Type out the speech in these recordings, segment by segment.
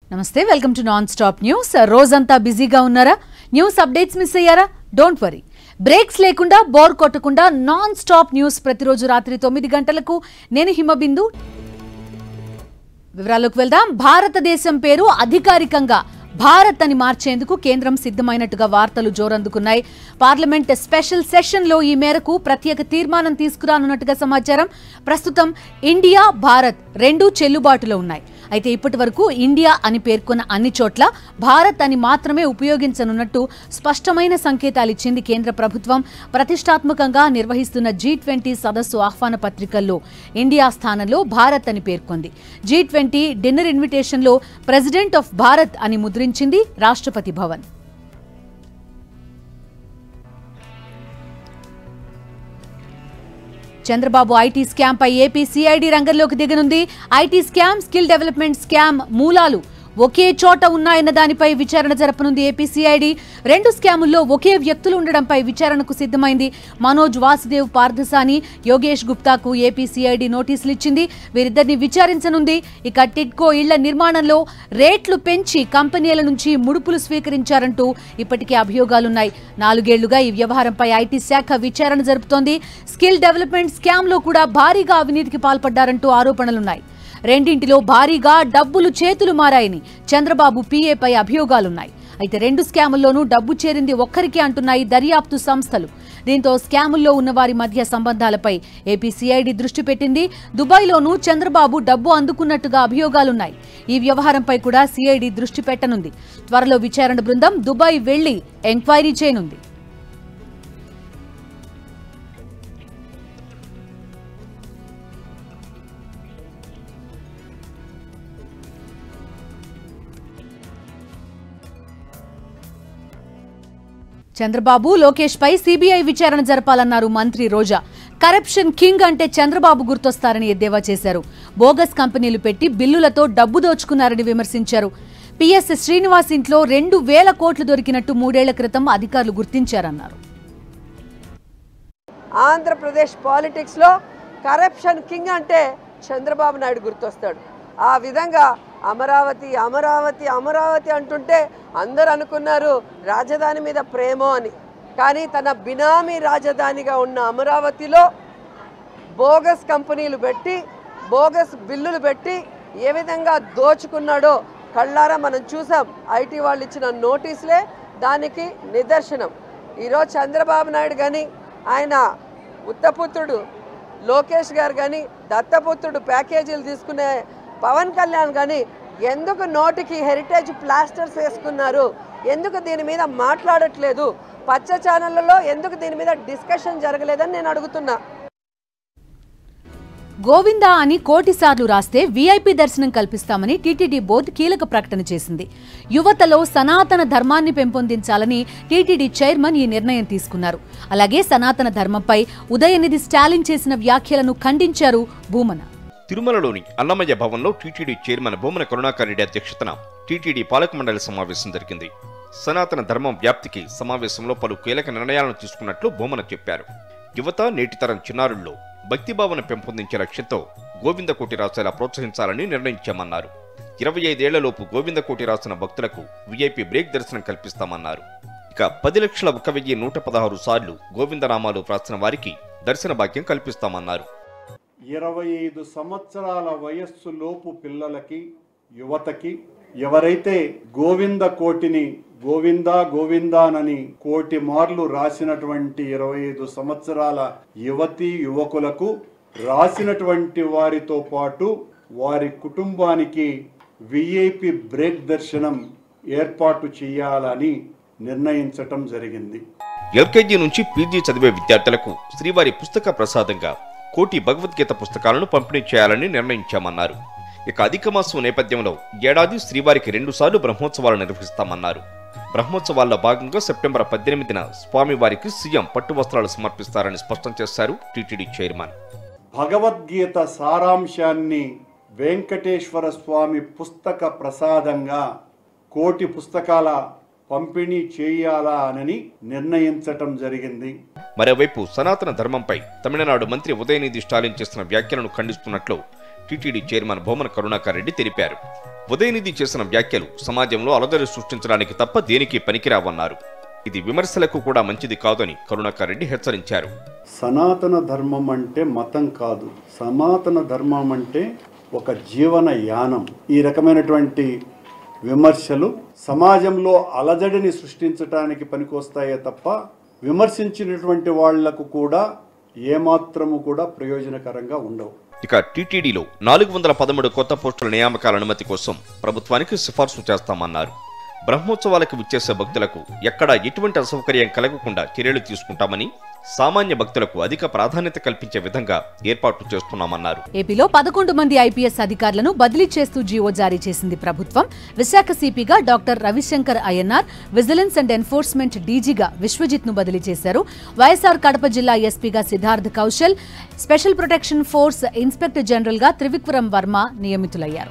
నమస్తే welcome to non stop news. రోజంతా బిజీగా ఉన్నారా? న్యూస్ అప్డేట్స్ మిస్ అయ్యారా? డోంట్ వరీ, బ్రేక్స్ లేకుండా బోర్ కొట్టకుండా నాన్ స్టాప్ న్యూస్ ప్రతిరోజు రాత్రి 9 గంటలకు నేను హిమబిందు. వివరాల్లోకి వెళ్దాం. భారతదేశం పేరు అధికారికంగా భారత్ అని మార్చేందుకు కేంద్రం సిద్ధమైనట్టుగా వార్తలు జోరందుకున్నాయి. పార్లమెంట్ స్పెషల్ సెషన్ లో ఈ మేరకు ప్రత్యేక తీర్మానం తీసుకురానున్నట్టుగా సమాచారం. ప్రస్తుతం ఇండియా, భారత్ రెండూ చెల్లుబాటులో ఉన్నాయి. అయితే ఇప్పటి వరకు ఇండియా అని పేర్కొన్న అన్ని చోట్ల భారత్ అని మాత్రమే ఉపయోగించనున్నట్టు స్పష్టమైన సంకేతాలు ఇచ్చింది కేంద్ర ప్రభుత్వం. ప్రతిష్టాత్మకంగా నిర్వహిస్తున్న G20 సదస్సు ఆహ్వాన పత్రికల్లో ఇండియా స్థానంలో భారత్ అని పేర్కొంది. G20 డిన్నర్ ఇన్విటేషన్లో ప్రెసిడెంట్ ఆఫ్ భారత్ అని ముద్రించింది రాష్ట్రపతి భవన్. చంద్రబాబు ఐటీ స్కామ్ పై ఏపీ సిఐడి రంగంలోకి దిగనుంది. IT scam, skill development scam మూలాలు ఒకే చోట ఉన్నాయన్న దానిపై విచారణ జరపనుంది ఏపీ సిఐడి. రెండు స్కాముల్లో ఒకే వ్యక్తులు ఉండడంపై విచారణకు సిద్ధమైంది. మనోజ్ వాసుదేవ్ పార్థసాని, యోగేష్ గుప్తాకు ఏపీ సిఐడి నోటీసులు ఇచ్చింది. వీరిద్దరిని విచారించనుంది. ఇక టిడ్కో ఇళ్ల నిర్మాణంలో రేట్లు పెంచి కంపెనీల నుంచి ముడుపులు స్వీకరించారంటూ ఇప్పటికే అభియోగాలున్నాయి. 4 ఏళ్లుగా ఈ వ్యవహారంపై ఐటీ శాఖ విచారణ జరుపుతోంది. స్కిల్ డెవలప్మెంట్ స్కామ్ లో కూడా భారీగా అవినీతికి పాల్పడ్డారంటూ ఆరోపణలున్నాయి. రెండింటిలో భారీగా డబ్బులు చేతులు మారాయని చంద్రబాబు పీఏపై అభియోగాలున్నాయి. అయితే రెండు స్కాముల్లోనూ డబ్బు చేరింది ఒక్కరికే అంటున్నాయి దర్యాప్తు సంస్థలు. దీంతో స్కాముల్లో ఉన్న వారి మధ్య సంబంధాలపై ఏపీ సిఐడి దృష్టి పెట్టింది. దుబాయ్లోనూ చంద్రబాబు డబ్బు అందుకున్నట్టుగా అభియోగాలున్నాయి. ఈ వ్యవహారంపై కూడా సిఐడి దృష్టి పెట్టనుంది. త్వరలో విచారణ బృందం దుబాయ్ వెళ్లి ఎంక్వైరీ చేయనుంది. చంద్రబాబు, లోకేష్ పై సిబిఐ విచారణ జరపాలన్నారు మంత్రి రోజా. కరప్షన్ కింగ్ అంటే చంద్రబాబు గుర్తొస్తారని ఎద్దేవా చేశారు. బోగస్ కంపెనీలు పెట్టి బిల్లులతో డబ్బు దోచుకున్నారని విమర్శించారు. పిఎస్ శ్రీనివాస్ ఇంట్లో 2,000 కోట్లు దొరికినట్టు 3 ఏళ్ల క్రితం అధికారులు గుర్తించారన్నారు. ఆంధ్రప్రదేశ్ పాలిటిక్స్ లో కరప్షన్ కింగ్ అంటే చంద్రబాబు నాయుడు గుర్తొస్తాడు. ఆ విధంగా అమరావతి అమరావతి అమరావతి అంటుంటే అందరూ అనుకున్నారు రాజధాని మీద ప్రేమో అని. కానీ తన బినామీ రాజధానిగా ఉన్న అమరావతిలో బోగస్ కంపెనీలు పెట్టి, బోగస్ బిల్లులు పెట్టి ఏ విధంగా దోచుకున్నాడో కళ్ళారా మనం చూసాం. ఐటీ వాళ్ళు ఇచ్చిన నోటీసులే దానికి నిదర్శనం. ఈరోజు చంద్రబాబు నాయుడు కానీ, ఆయన ఉత్తపుత్రుడు లోకేష్ గారు కానీ, దత్తపుత్రుడు ప్యాకేజీలు తీసుకునే పవన్ కళ్యాణ్ కానీ ఎందుకు నోటికి హెరిటేజ్ ప్లాస్టర్స్ వేసుకున్నారు? ఎందుకు దీని మీద మాట్లాడట్లేదు? పచ్చ ఛానళ్లలో ఎందుకు దీని మీద డిస్కషన్ జరగలేదని నేను అడుగుతున్నా. గోవిందా అని కోటిసార్లు రాస్తే వీఐపీ దర్శనం కల్పిస్తామని టీటీడీ బోర్డు కీలక ప్రకటన చేసింది. యువతలో సనాతన ధర్మాన్ని పెంపొందించాలని టీటీడీ చైర్మన్ ఈ నిర్ణయం తీసుకున్నారు. అలాగే సనాతన ధర్మంపై ఉదయనిధి స్టాలిన్ చేసిన వ్యాఖ్యలను ఖండించారు భూమన. తిరుమలలోని అన్నమయ్య భవన్లో టీటీడీ చైర్మన్ భూమన కరుణాకర్ రెడ్డి అధ్యక్షతన టీటీడీ పాలక మండలి సమావేశం జరిగింది. సనాతన ధర్మం వ్యాప్తికి సమావేశంలో పలు కీలక నిర్ణయాలను తీసుకున్నట్లు భూమన చెప్పారు. యువత, నేటితరం చిన్నారుల్లో భక్తిభావన పెంపొందించే లక్ష్యంతో గోవిందకోటి రాసేలా ప్రోత్సహించాలని నిర్ణయించామన్నారు. 25 ఏళ్లలోపు గోవిందకోటి రాసిన భక్తులకు వీఐపీ బ్రేక్ దర్శనం కల్పిస్తామన్నారు. ఇక 10,01,116 సార్లు గోవిందనామాలు రాసిన వారికి దర్శన భాగ్యం కల్పిస్తామన్నారు. 25 సంవత్సరాల వయస్సు లోపు పిల్లలకి, యువతకి ఎవరైతే గోవింద కోటిని గోవిందా గోవిందానని 1,000 మార్లు రాసినటువంటి 25 సంవత్సరాల యువతీ యువకులకు రాసినటువంటి వారితో పాటు వారి కుటుంబానికి విఐపి బ్రేక్ దర్శనం ఏర్పాటు చేయాలని నిర్ణయించటం జరిగింది. ఎల్కేజీ నుంచి పీజీ చదివే విద్యార్థులకు శ్రీవారి పుస్తక ప్రసాదంగా 1,000 భగవద్గీత పుస్తకాలను పంపిణీ చేయాలని నిర్ణయించామన్నారు. ఇక అధిక మాసం నేపథ్యంలో ఏడాది శ్రీవారికి 2 సార్లు బ్రహ్మోత్సవాలు నిర్వహిస్తామన్నారు. బ్రహ్మోత్సవాల్లో భాగంగా సెప్టెంబర్ 18న స్వామివారికి సీఎం పట్టు వస్త్రాలు సమర్పిస్తారని స్పష్టం చేశారు టీటీడీ చైర్మన్. భగవద్గీత సారాంశాన్ని వెంకటేశ్వర స్వామి పుస్తక ప్రసాదంగా 1,000 పుస్తకాల పంపిణీ చేయాలా అని నిర్ణయించటం జరిగింది. మరోవైపు సనాతన ధర్మంపై తమిళనాడు మంత్రి ఉదయనిధి స్టాలిన్ చేసిన వ్యాఖ్యలను ఖండిస్తున్నట్లు టీటీడీ చైర్మన్ భూమన కరుణాకర్ రెడ్డి తెలిపారు. ఉదయనిధి చేసిన వ్యాఖ్యలు సమాజంలో అలజడి సృష్టించడానికి తప్ప దేనికి పనికిరావన్నారు. ఇది విమర్శలకు కూడా మంచిది కాదని కరుణాకర్ రెడ్డి హెచ్చరించారు. సనాతన ధర్మం అంటే మతం కాదు, సనాతన ధర్మం అంటే ఒక జీవన యానం. ఈ రకమైనటువంటి విమర్శలు సమాజంలో అలజడిని సృష్టించడానికి పనికొస్తాయే తప్ప విమర్శించినటువంటి వాళ్లకు కూడా ఏమాత్రము కూడా ప్రయోజనకరంగా ఉండవు. ఇక టీటీడీలో 413 కొత్త పోస్టుల నియామకాల అనుమతి కోసం ప్రభుత్వానికి సిఫార్సు చేస్తామన్నారు. బ్రహ్మోత్సవాలకు విచ్చేసే భక్తులకు ఎక్కడా ఎటువంటి అసౌకర్యం కలగకుండా చర్యలు తీసుకుంటామని, సామాన్య భక్తులకు అధిక ప్రాధాన్యత కల్పించే విధంగా ఏర్పాట్లు చేస్తున్నామన్నారు. ఏపీలో 11 మంది ఐపీఎస్ అధికారులను బదిలీ చేస్తూ జీవో జారీ చేసింది ప్రభుత్వం. విశాఖ సిపిగా doctor Ravishankar Ayyannar, vigilance and enforcement డీజీగా విశ్వజిత్ ను బదిలీ చేశారు. వైఎస్ఆర్ కడప జిల్లా ఎస్పీగా Siddharth Kaushal, special protection force inspector general గా త్రివిక్రమ్ వర్మ నియమితులయ్యారు.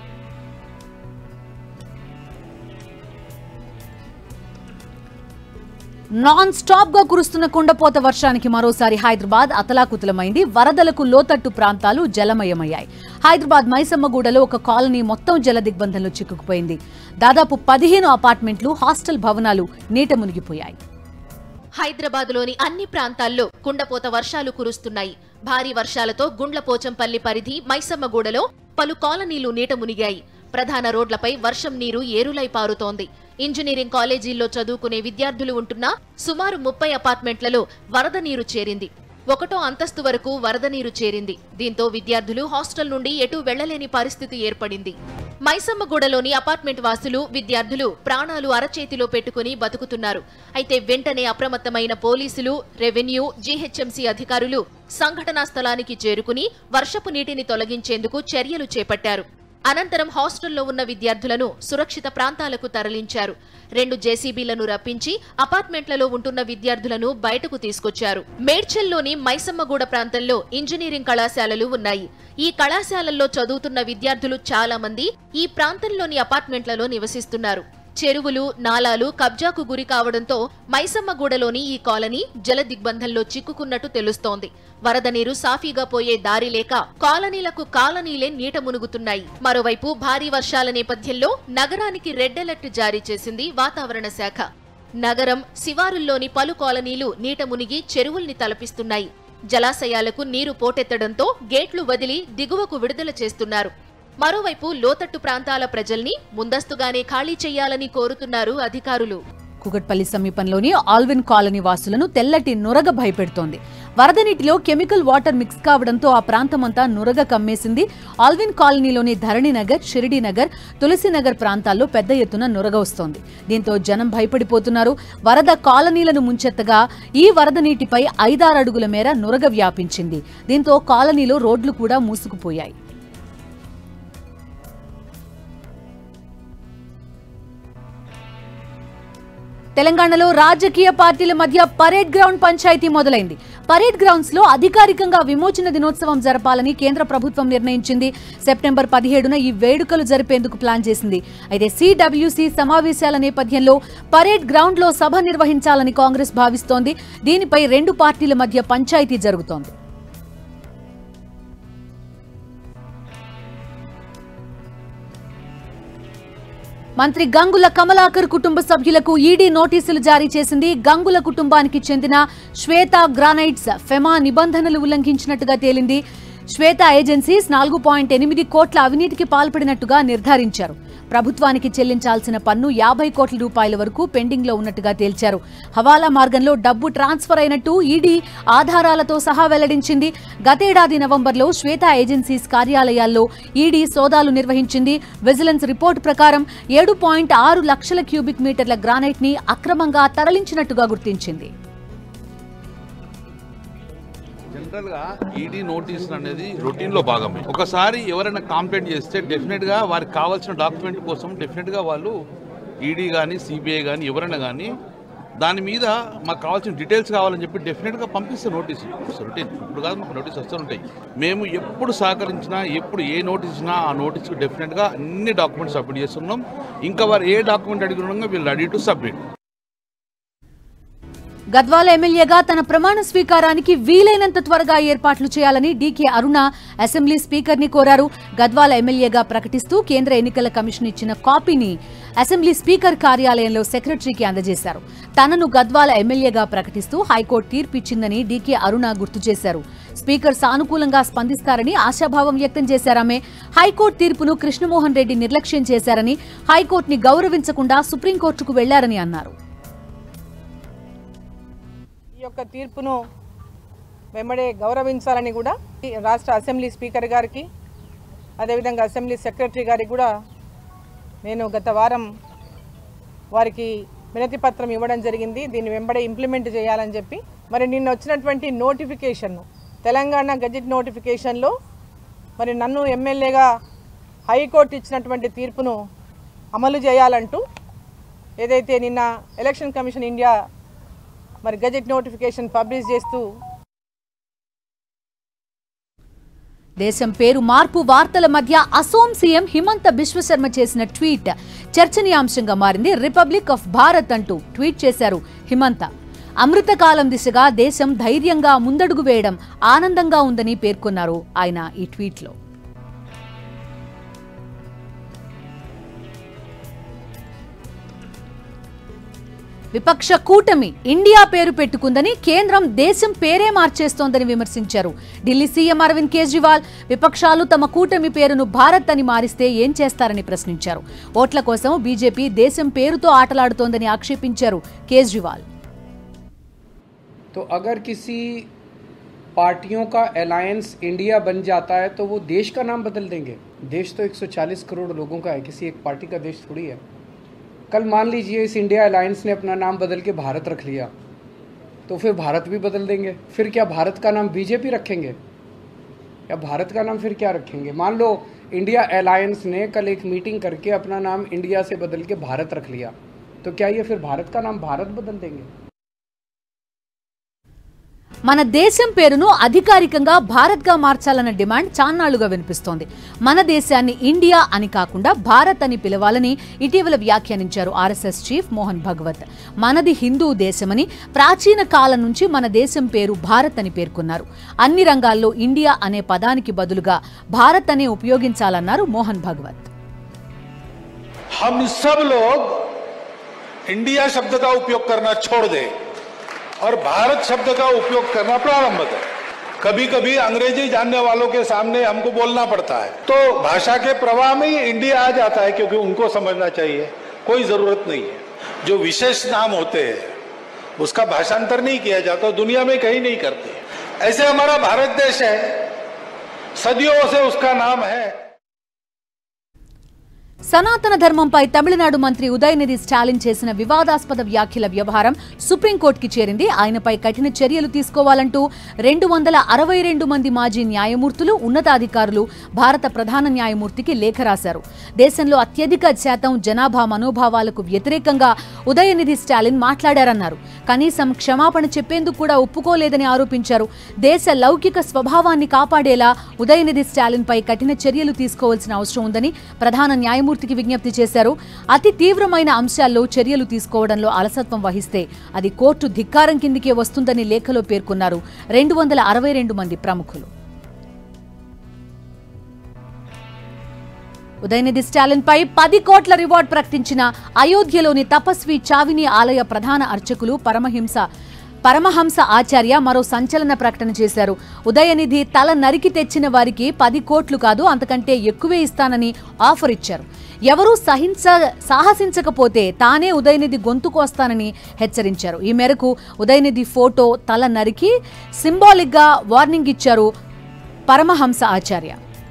నాన్ స్టాప్ గా కురుస్తున్న కుండపోత వర్షానికి మరోసారి హైదరాబాద్ అతలాకుతలమైంది. వరదలకు లోతట్టు ప్రాంతాలు జలమయమయ్యాయి. హైదరాబాద్ మైసమ్మగూడలో ఒక కాలనీ మొత్తం జల దిగ్బంధంలో చిక్కుకుపోయింది. దాదాపు 15 అపార్ట్మెంట్లు, హాస్టల్ భవనాలు నీట మునిగిపోయాయి. హైదరాబాద్లోని అన్ని ప్రాంతాల్లో కుండపోత వర్షాలు కురుస్తున్నాయి. భారీ వర్షాలతో గుండ్లపోచంపల్లి పరిధి మైసమ్మగూడలో పలు కాలనీలు నీట మునిగాయి. ప్రధాన రోడ్లపై వర్షం నీరు ఏరులై పారుతోంది. ఇంజనీరింగ్ కాలేజీల్లో చదువుకునే విద్యార్థులు ఉంటున్న సుమారు 30 అపార్ట్మెంట్లలో వరద నీరు చేరింది. 1వ అంతస్తు వరకు వరద నీరు చేరింది. దీంతో విద్యార్థులు హాస్టల్ నుండి ఎటూ వెళ్లలేని పరిస్థితి ఏర్పడింది. మైసమ్మగూడలోని అపార్ట్మెంట్ వాసులు, విద్యార్థులు ప్రాణాలు అరచేతిలో పెట్టుకుని బతుకుతున్నారు. అయితే వెంటనే అప్రమత్తమైన పోలీసులు, రెవెన్యూ, జీహెచ్ఎంసీ అధికారులు సంఘటనా స్థలానికి చేరుకుని వర్షపు నీటిని తొలగించేందుకు చర్యలు చేపట్టారు. అనంతరం హాస్టల్లో ఉన్న విద్యార్థులను సురక్షిత ప్రాంతాలకు తరలించారు. 2 జేసీబీలను రప్పించి అపార్ట్మెంట్లలో ఉంటున్న విద్యార్థులను బయటకు తీసుకొచ్చారు. మేడ్చల్లోని మైసమ్మగూడ ప్రాంతంలో ఇంజనీరింగ్ కళాశాలలు ఉన్నాయి. ఈ కళాశాలల్లో చదువుతున్న విద్యార్థులు చాలా మంది ఈ ప్రాంతంలోని అపార్ట్మెంట్లలో నివసిస్తున్నారు. చెరువులు, నాలాలు కబ్జాకు గురి కావడంతో మైసమ్మగూడలోని ఈ కాలనీ జల దిగ్బంధంలో చిక్కుకున్నట్టు తెలుస్తోంది. వరద నీరు సాఫీగా పోయే దారి లేక కాలనీలకు కాలనీలే నీట మునుగుతున్నాయి. మరోవైపు భారీ వర్షాల నేపథ్యంలో నగరానికి రెడ్ అలర్ట్ జారీ చేసింది వాతావరణ శాఖ. నగరం శివారుల్లోని పలు కాలనీలు నీట మునిగి చెరువుల్ని తలపిస్తున్నాయి. జలాశయాలకు నీరు పోటెత్తడంతో గేట్లు వదిలి దిగువకు విడుదల చేస్తున్నారు. మరోవైపు లోతట్టు ప్రాంతాల ప్రజల్ని ముందస్తుగానే ఖాళీ చేయాలని కోరుతున్నారు అధికారులు. కూకట్పల్లి సమీపంలోని ఆల్విన్ కాలనీ వాసులను తెల్లటి నురగ భయపెడుతోంది. వరద నీటిలో కెమికల్ వాటర్ మిక్స్ కావడంతో ఆ ప్రాంతమంతా నురగ కమ్మేసింది. ఆల్విన్ కాలనీలోని ధరణినగర్, షిరిడీనగర్, తులసినగర్ ప్రాంతాల్లో పెద్ద ఎత్తున నురగ వస్తోంది. దీంతో జనం భయపడిపోతున్నారు. వరద కాలనీలను ముంచెత్తగా ఈ వరద నీటిపై 5-6 అడుగుల మేర నురగ వ్యాపించింది. దీంతో కాలనీలో రోడ్లు కూడా మూసుకుపోయాయి. తెలంగాణలో రాజకీయ పార్టీల మధ్య పరేడ్ గ్రౌండ్ పంచాయతీ మొదలైంది. పరేడ్ గ్రౌండ్స్ లో అధికారికంగా విమోచన దినోత్సవం జరపాలని కేంద్ర ప్రభుత్వం నిర్ణయించింది. సెప్టెంబర్ 17న ఈ వేడుకలు జరిపేందుకు ప్లాన్ చేసింది. అయితే సిడబ్ల్యూసీ సమావేశాల నేపథ్యంలో పరేడ్ గ్రౌండ్ లో సభ నిర్వహించాలని కాంగ్రెస్ భావిస్తోంది. దీనిపై 2 పార్టీల మధ్య పంచాయతీ జరుగుతోంది. మంత్రి గంగుల కమలాకర్ కుటుంబ సభ్యులకు ఈడీ నోటీసులు జారీ చేసింది. గంగుల కుటుంబానికి చెందిన శ్వేత గ్రానైట్స్ ఫెమా నిబంధనలు ఉల్లంఘించినట్టుగా తేలింది. శ్వేత ఏజెన్సీస్ 4.8 కోట్ల అవినీతికి పాల్పడినట్టుగా నిర్ధారించారు. ప్రభుత్వానికి చెల్లించాల్సిన పన్ను 50 కోట్ల రూపాయల వరకు పెండింగ్ లో ఉన్నట్టుగా తేల్చారు. హవాలా మార్గంలో డబ్బు ట్రాన్స్ఫర్ అయినట్టు ఈడీ ఆధారాలతో సహా వెల్లడించింది. గతేడాది నవంబర్లో శ్వేత ఏజెన్సీస్ కార్యాలయాల్లో ఈడీ సోదాలు నిర్వహించింది. విజిలెన్స్ రిపోర్టు ప్రకారం 7.6 లక్షల క్యూబిక్ మీటర్ల గ్రానైట్ ని అక్రమంగా తరలించినట్టుగా గుర్తించింది. జనరల్ గా ఈడీ నోటీసులు అనేది రొటీన్ లో భాగమే. ఒకసారి ఎవరైనా కంప్లైంట్ చేస్తే డెఫినెట్ గా వారికి కావాల్సిన డాక్యుమెంట్ కోసం డెఫినెట్ గా వాళ్ళు ఈడీ కానీ సిబిఐ కానీ ఎవరైనా కానీ దాని మీద మాకు కావాల్సిన డీటెయిల్స్ కావాలని చెప్పి డెఫినెట్ గా పంపిస్తే నోటీసు రొటీన్. ఇప్పుడు కాదు మాకు నోటీస్ వస్తూ ఉంటాయి. మేము ఎప్పుడు సహకరించినా, ఎప్పుడు ఏ నోటీస్ ఇచ్చినా ఆ నోటీస్కి డెఫినెట్ గా అన్ని డాక్యుమెంట్స్ సబ్మిట్ చేస్తున్నాం. ఇంకా వారు ఏ డాక్యుమెంట్ అడిగినా వీళ్ళు రెడీ టు సబ్మిట్. గద్వాల ఎమ్మెల్యేగా తన ప్రమాణ స్వీకారానికి వీలైనంత త్వరగా ఏర్పాట్లు చేయాలని డీకే అరుణ అసెంబ్లీ స్పీకర్ ని కోరారు. గద్వాల ఎమ్మెల్యేగా ప్రకటిస్తూ కేంద్ర ఎన్నికల కమిషన్ ఇచ్చిన కాపీని అసెంబ్లీ స్పీకర్ కార్యాలయంలో సెక్రటరీకి అందజేశారు. తనను గద్వాల ఎమ్మెల్యేగా ప్రకటిస్తూ హైకోర్టు తీర్పు ఇచ్చిందని డీకే అరుణ గుర్తు చేశారు. స్పీకర్ సానుకూలంగా స్పందిస్తారని ఆశాభావం వ్యక్తం చేశారామె. హైకోర్టు తీర్పును కృష్ణమోహన్ రెడ్డి నిర్లక్ష్యం చేశారని, హైకోర్టుని గౌరవించకుండా సుప్రీంకోర్టుకు వెళ్లారని అన్నారు. ఈ యొక్క తీర్పును వెంబడే గౌరవించాలని కూడా రాష్ట్ర అసెంబ్లీ స్పీకర్ గారికి, అదేవిధంగా అసెంబ్లీ సెక్రటరీ గారికి కూడా నేను గత వారం వారికి వినతి పత్రం ఇవ్వడం జరిగింది. దీన్ని వెంబడే ఇంప్లిమెంట్ చేయాలని చెప్పి. మరి నిన్న వచ్చినటువంటి నోటిఫికేషన్, తెలంగాణ గజెట్ నోటిఫికేషన్లో మరి నన్ను ఎమ్మెల్యేగా హైకోర్టు ఇచ్చినటువంటి తీర్పును అమలు చేయాలంటూ ఏదైతే నిన్న ఎలక్షన్ కమిషన్ ఇండియా మరి గజెట్ నోటిఫికేషన్ పబ్లిష్ చేస్తూ దేశం పేరు మార్పు వార్తల మధ్య అసోం సీఎం హిమంత బిశ్వ శర్మ చేసిన ట్వీట్ చర్చనీయాంశంగా మారింది. రిపబ్లిక్ ఆఫ్ భారత్ అంటూ ట్వీట్ చేశారు హిమంత. అమృతకాలం దిశగా దేశం ధైర్యంగా ముందడుగు వేయడం ఆనందంగా ఉందని పేర్కొన్నారు ఆయన ఈ ట్వీట్లో. విపక్ష కూటమి ఇండియా పేరు పెట్టుకుందని, కేంద్రం దేశం పేరే మార్చేస్తోందని విమర్శించారు. ఢిల్లీ సీఎం అరవింద్ కేజ్రీవాల్ విపక్షాలు తమ కూటమి పేరును భారత్ అని మారిస్తే ఏం చేస్తారని ప్రశ్నించారు. ఓట్ల కోసం బీజేపీ దేశం పేరుతో ఆటలాడుతోందని ఆక్షేపించారు కేజ్రీవాల్. तो अगर किसी पार्टियों का अलायंस इंडिया बन जाता है तो वो देश का नाम बदल देंगे. देश तो 140 करोड़ लोगों का है, किसी एक पार्टी का देश थोड़ी है. कल मान लीजिए इस इंडिया अलायंस ने अपना नाम बदल के भारत रख लिया, तो फिर भारत भी बदल देंगे. फिर क्या भारत का नाम बीजेपी रखेंगे या भारत का नाम फिर क्या रखेंगे? मान लो इंडिया अलायंस ने कल एक मीटिंग करके अपना नाम इंडिया से बदल के भारत रख लिया, तो क्या ये फिर भारत का नाम भारत बदल देंगे? మన దేశం పేరును అధికారికంగా భారత్ గా మార్చాలన్న డిమాండ్ చాన్నాళ్లుగా వినిపిస్తోంది. మన దేశాన్ని ఇండియా అని కాకుండా భారత్ అని పిలవాలని ఇటీవల వ్యాఖ్యానించారు ఆర్ఎస్ఎస్ చీఫ్ మోహన్ భగవత్. మనది హిందూ దేశమని, ప్రాచీన కాలం నుంచి మన దేశం పేరు భారత్ అని పేర్కొన్నారు. అన్ని రంగాల్లో ఇండియా అనే పదానికి బదులుగా భారత్ అనే ఉపయోగించాలన్నారు మోహన్ భగవత్. हम सब लोग इंडिया शब्द का उपयोग करना छोड़ दें और भारत शब्द का उपयोग करना प्रारंभ करें. कभी कभी अंग्रेजी जानने वालों के सामने हमको बोलना पड़ता है, तो भाषा के प्रवाह में ही इंडिया आ जाता है, क्योंकि उनको समझना चाहिए कोई जरूरत नहीं है. जो विशेष नाम होते हैं उसका भाषांतर नहीं किया जाता, दुनिया में कहीं नहीं करते. ऐसे हमारा भारत देश है, सदियों से उसका नाम है. సనాతన ధర్మంపై తమిళనాడు మంత్రి ఉదయనిధి స్టాలిన్ చేసిన వివాదాస్పద వ్యాఖ్యల వ్యవహారం సుప్రీంకోర్టుకి చేరింది. ఆయనపై కఠిన చర్యలు తీసుకోవాలంటూ 262 మంది మాజీ న్యాయమూర్తులు, ఉన్నతాధికారులు భారత ప్రధాన న్యాయమూర్తికి లేఖ రాశారు. దేశంలో అత్యధిక శాతం జనాభా మనోభావాలకు వ్యతిరేకంగా ఉదయనిధి స్టాలిన్ మాట్లాడారన్నారు. కనీసం క్షమాపణ చెప్పేందుకు కూడా ఒప్పుకోలేదని ఆరోపించారు. దేశ లౌకిక స్వభావాన్ని కాపాడేలా ఉదయనిధి స్టాలిన్పై కఠిన చర్యలు తీసుకోవాల్సిన అవసరం ఉందని ప్రధాన న్యాయమూర్తికి విజ్ఞప్తి చేశారు. అతి తీవ్రమైన అంశాల్లో చర్యలు తీసుకోవడంలో అలసత్వం వహిస్తే అది కోర్టు ధిక్కారం కిందికే వస్తుందని లేఖలో పేర్కొన్నారు 262 మంది ప్రముఖులు. ఉదయనిధి స్టాలిన్ పై 10 కోట్ల రివార్డ్ ప్రకటించిన అయోధ్యలోని తపస్వి చావిని ఆలయ ప్రధాన అర్చకులు పరమహంస ఆచార్య మరో సంచలన ప్రకటన చేశారు. ఉదయనిధి తల నరికి తెచ్చిన వారికి 10 కోట్లు కాదు, అంతకంటే ఎక్కువే ఇస్తానని ఆఫర్ ఇచ్చారు. ఎవరూ సాహసించకపోతే తానే ఉదయనిధి గొంతు కోస్తానని హెచ్చరించారు. ఈ మేరకు ఉదయనిధి ఫోటో తల నరికి సింబాలిక్ గా వార్నింగ్ ఇచ్చారు పరమహంస ఆచార్య.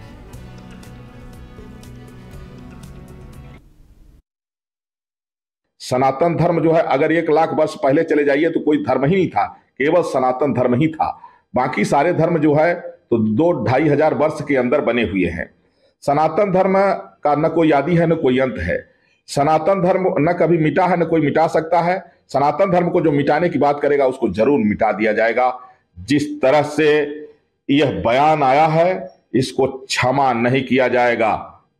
सनातन धर्म जो है, अगर 1 लाख वर्ष पहले चले जाइए तो कोई धर्म ही नहीं था, केवल सनातन धर्म ही था. बाकी सारे धर्म जो है तो 2-2.5 हजार वर्ष के अंदर बने हुए हैं. सनातन धर्म का न कोई आदि है न कोई अंत है. सनातन धर्म न कभी मिटा है न कोई मिटा सकता है. सनातन धर्म को जो मिटाने की बात करेगा उसको जरूर मिटा दिया जाएगा. जिस तरह से यह बयान आया है इसको क्षमा नहीं किया जाएगा.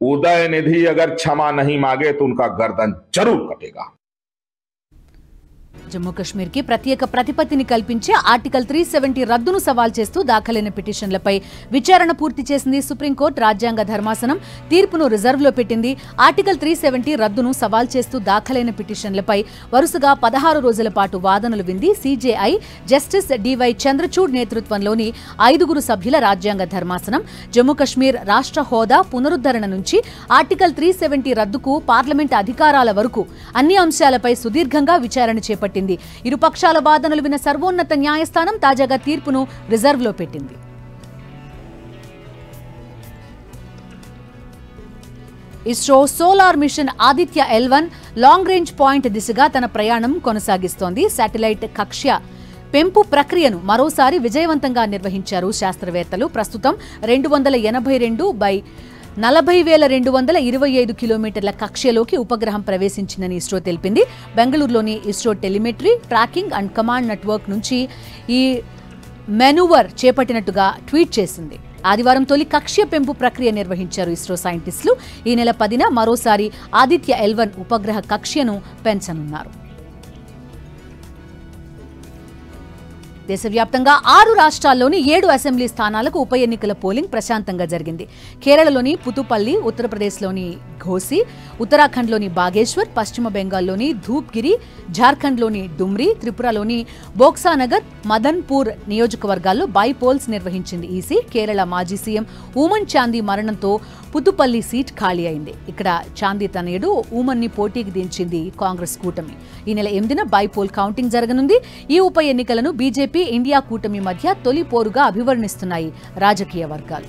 उदयनिधि अगर क्षमा नहीं मांगे तो उनका गर्दन जरूर कटेगा. జమ్మూ కశ్మీర్ కి ప్రత్యేక ప్రతిపత్తిని కల్పించే ఆర్టికల్ 370 రద్దును సవాల్ చేస్తూ దాఖలైన పిటిషన్లపై విచారణ పూర్తి చేసింది సుప్రీంకోర్టు. రాజ్యాంగ ధర్మాసనం తీర్పును రిజర్వ్లో పెట్టింది. ఆర్టికల్ 370 రద్దును సవాల్ చేస్తూ దాఖలైన పిటిషన్లపై వరుసగా 16 రోజుల పాటు వాదనలు వింది సీజేఐ. జస్టిస్ డివై చంద్రచూడ్ నేతృత్వంలోని 5 సభ్యుల రాజ్యాంగ ధర్మాసనం జమ్మూ కశ్మీర్ రాష్ట్ర హోదా పునరుద్ధరణ నుంచి ఆర్టికల్ 370 రద్దుకు పార్లమెంట్ అధికారాల వరకు అన్ని అంశాలపై సుదీర్ఘంగా విచారణ చేపట్టింది. ఇరుపక్షాల వాదనలు విన్న సర్వోన్నత న్యాయస్థానం తాజాగా తీర్పును రిజర్వ్లో పెట్టింది. ISRO solar mission Aditya L1 long range point దిశగా తన ప్రయాణం కొనసాగిస్తోంది. శాటిలైట్ కక్ష్య పెంపు ప్రక్రియను మరోసారి విజయవంతంగా నిర్వహించారు శాస్త్రవేత్తలు. ప్రస్తుతం 282,40,225 కిలోమీటర్ల కక్ష్యలోకి ఉపగ్రహం ప్రవేశించిందని ఇస్రో తెలిపింది. బెంగళూరులోని ISRO telemetry, tracking and command network నుంచి ఈ మెనూవర్ చేపట్టినట్టుగా ట్వీట్ చేసింది. ఆదివారం తొలి కక్ష్య పెంపు ప్రక్రియ నిర్వహించారు ఇస్రో సైంటిస్టులు. ఈ నెల 10న మరోసారి ఆదిత్య L1 ఉపగ్రహ కక్ష్యను పెంచనున్నారు. దేశవ్యాప్తంగా 6 రాష్ట్రాల్లోని 7 అసెంబ్లీ స్థానాలకు ఉప ఎన్నికల పోలింగ్ ప్రశాంతంగా జరిగింది. కేరళలోని పుతుపల్లి, ఉత్తరప్రదేశ్లోని ఘోసి, ఉత్తరాఖండ్లోని బాగేశ్వర్, పశ్చిమ బెంగాల్లోని ధూప్గిరి, జార్ఖండ్లోని డుమ్రి, త్రిపురలోని బోక్సానగర్, మదన్పూర్ నియోజకవర్గాల్లో బైపోల్స్ నిర్వహించింది ఈసీ. కేరళ మాజీ సీఎం ఊమన్ చాందీ మరణంతో పుతుపల్లి సీట్ ఖాళీ అయింది. ఇక్కడ చాందీ తనయుడు ఊమన్ని పోటీకి దించింది కాంగ్రెస్ కూటమి. ఈ నెల 8న బైపోల్ కౌంటింగ్ జరగనుంది. ఈ ఉప ఎన్నికలను బీజేపీ ఇండియా కూటమి మధ్య తొలి పోరుగా అభివర్ణిస్తున్నాయి రాజకీయ వర్గాలు.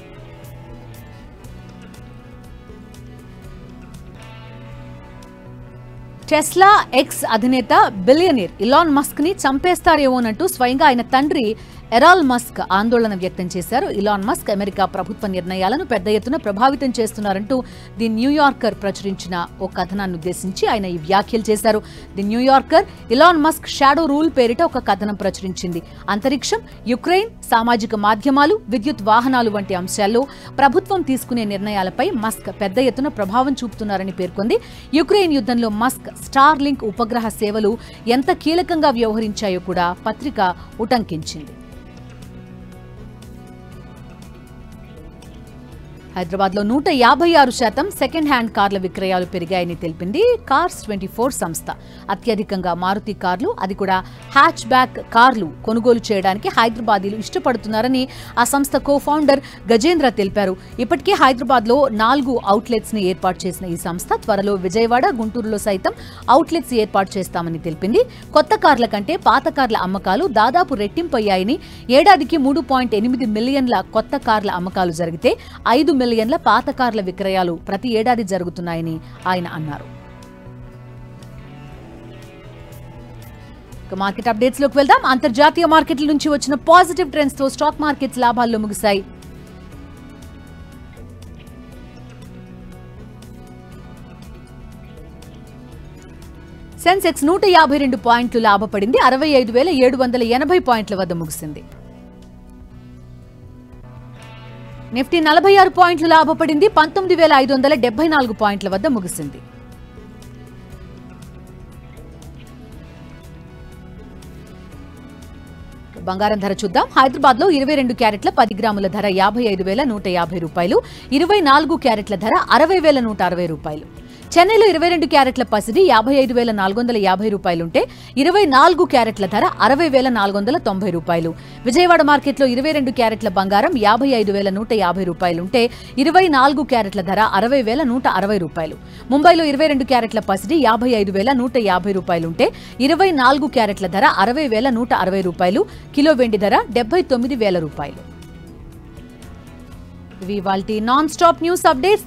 టెస్లా ఎక్స్ అధినేత బిలియనీర్ ఇలాన్ మస్క్ ని చంపేస్తారేమోనంటూ స్వయంగా ఆయన తండ్రి ఎరాల్ మస్క్ ఆందోళన వ్యక్తం చేశారు. ఇలాన్ మస్క్ అమెరికా ప్రభుత్వ నిర్ణయాలను పెద్ద ఎత్తున ప్రభావితం చేస్తున్నారంటూ ది న్యూయార్కర్ ప్రచురించిన ఓ కథనాన్ని ఉద్దేశించి ఆయన ఈ వ్యాఖ్యలు చేశారు. The New Yorker Elon Musk shadow rule పేరిట ఒక కథనం ప్రచురించింది. అంతరిక్షం, యుక్రెయిన్, సామాజిక మాధ్యమాలు, విద్యుత్ వాహనాలు వంటి అంశాల్లో ప్రభుత్వం తీసుకునే నిర్ణయాలపై మస్క్ పెద్ద ఎత్తున ప్రభావం చూపుతున్నారని పేర్కొంది. యుక్రెయిన్ యుద్ధంలో మస్క్ స్టార్ లింక్ ఉపగ్రహ సేవలు ఎంత కీలకంగా వ్యవహరించాయో కూడా పత్రిక ఉటంకించింది. హైదరాబాద్లో 156% సెకండ్ హ్యాండ్ కార్ల విక్రయాలు పెరిగాయని తెలిపింది కార్స్ 24 సంస్థ. అత్యధికంగా మారుతి కార్లు, అది కూడా హ్యాచ్ బ్యాక్ కార్లు కొనుగోలు చేయడానికి హైదరాబాదీలు ఇష్టపడుతున్నారని ఆ సంస్థ కో ఫౌండర్ గజేంద్ర తెలిపారు. ఇప్పటికే హైదరాబాద్లో 4 అవుట్లెట్స్ ని ఏర్పాటు చేసిన ఈ సంస్థ త్వరలో విజయవాడ, గుంటూరులో సైతం అవుట్లెట్స్ ఏర్పాటు చేస్తామని తెలిపింది. కొత్త కార్ల కంటే పాత కార్ల అమ్మకాలు దాదాపు రెట్టింపయ్యాయని, ఏడాదికి 3.8 మిలియన్ల కొత్త కార్ల అమ్మకాలు జరిగితే 5 మిలియన్ల పాత కార్ల విక్రయాలు ప్రతి ఏడాది జరుగుతున్నాయని ఆయన అన్నారు. మార్కెట్ అప్డేట్స్ లోకి వెళ్దాం. అంతర్జాతీయ మార్కెట్ల నుంచి వచ్చిన పాజిటివ్ ట్రెండ్స్ తో స్టాక్ మార్కెట్స్ లాభాల్లో ముగిశాయి. సెన్సెక్స్ 152 పాయింట్లు లాభపడింది. 65,780 పాయింట్ల వద్ద ముగిసింది. నిఫ్టీ 46 పాయింట్లు లాభపడింది. 19,574 పాయింట్ల వద్ద ముగిసింది. బంగారం ధర చూద్దాం. హైదరాబాద్ లో 22 క్యారెట్ల 10 గ్రాముల ధర 55,150 రూపాయలు, 24 క్యారెట్ల ధర 60,160 రూపాయలు. చెన్నైలో 22 క్యారెట్ల పసిడి 55,450 రూపాయలుంటే 24 క్యారెట్ల ధర 60,490 రూపాయలు. విజయవాడ మార్కెట్లో 22 క్యారెట్ల బంగారం 55,150 రూపాయలుంటే 24 క్యారెట్ల ధర 60,160 రూపాయలు. ముంబైలో 22 క్యారెట్ల పసిడి 55,150 రూపాయలుంటే 24 క్యారెట్ల ధర 60,160 రూపాయలు. కిలో వెండి ధర 79,000 రూపాయలు. ఇవి ఇవాల్టి నాన్ స్టాప్ న్యూస్ అప్డేట్స్.